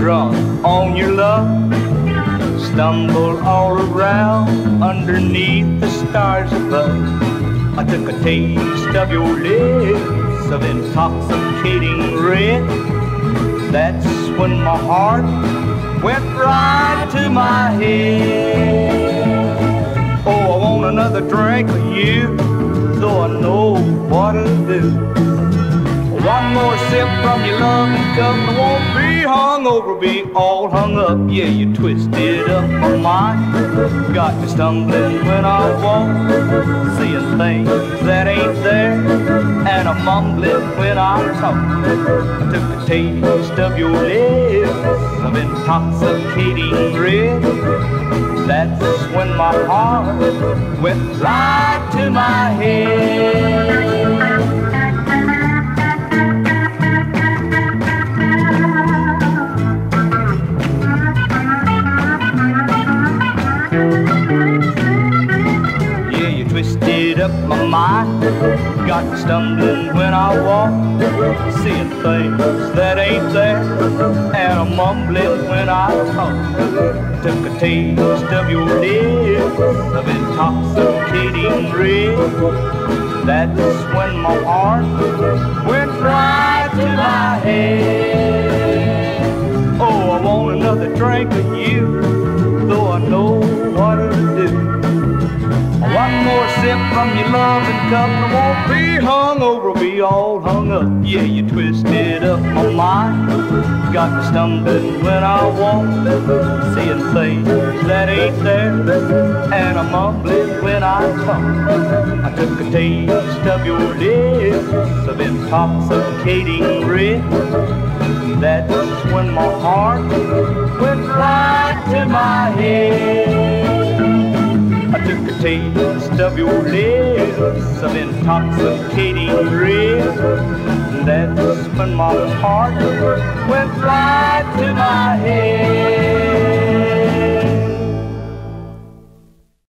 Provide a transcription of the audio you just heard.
drunk on your love, stumbled all around underneath the stars above. I took a taste of your lips of intoxicating red. That's when my heart went right to my head. Oh, I want another drink of you, though I know what it'll do. One more sip from your loving cup, I won't be hung over, be all hung up. Yeah, you twisted up my mind, got me stumbling when I walk, seeing things that ain't there, and I'm mumbling when I talk. I took a taste of your lips of intoxicating red. That's when my heart went right to my head. Twisted up my mind, got me stumbling when I walk, seeing things that ain't there, and I'm mumbling when I talk. Took a taste of your lips of intoxicating red. That's when my heart went right to my head. Oh, I want another drink of you, though I know what it'll do. One more sip from your loving cup, and I won't be hung over, be all hung up. Yeah, you twisted up my mind, got me stumbling when I walk, seeing things that ain't there, and I'm mumbling when I talk. I took a taste of your lips of intoxicating red. That's when my heart went right to my head. I took a taste of your lips of intoxicating red. That's when my heart went right to my head.